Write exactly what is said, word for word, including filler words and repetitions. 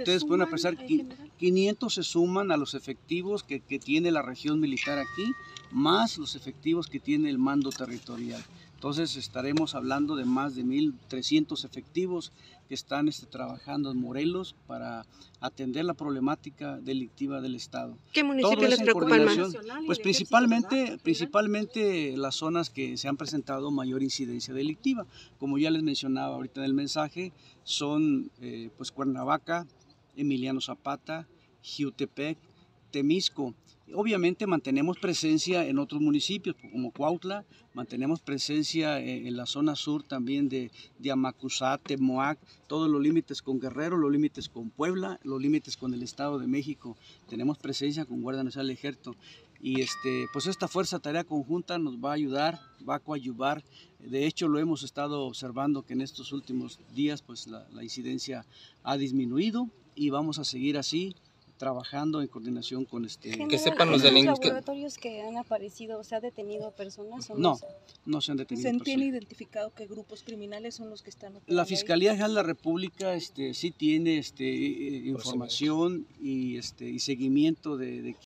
ustedes pueden apreciar, quinientos se suman a los efectivos que, que tiene la región militar aquí, más los efectivos que tiene el mando territorial. Entonces estaremos hablando de más de mil trescientos efectivos que están este, trabajando en Morelos para atender la problemática delictiva del Estado. ¿Qué municipios les preocupan más? Pues principalmente, principalmente las zonas que se han presentado mayor incidencia delictiva. Como ya les mencionaba ahorita en el mensaje, son eh, pues Cuernavaca, Emiliano Zapata, Jiutepec, Temisco. Obviamente mantenemos presencia en otros municipios como Cuautla, mantenemos presencia en, en la zona sur también de, de Amacuzá, Temoac, todos los límites con Guerrero, los límites con Puebla, los límites con el Estado de México. Tenemos presencia con Guardia Nacional del Ejército y este, pues esta fuerza tarea conjunta nos va a ayudar, va a coadyuvar. De hecho lo hemos estado observando que en estos últimos días pues la, la incidencia ha disminuido y vamos a seguir así, trabajando en coordinación con este... General, que sepan los delincuentes. ¿Los delincuentes laboratorios que han aparecido, se ha detenido personas o no? No, no se han detenido ¿Se personas. tiene identificado qué grupos criminales son los que están operando La Fiscalía ahí? General de la República este, sí tiene este, información y, este, y seguimiento de, de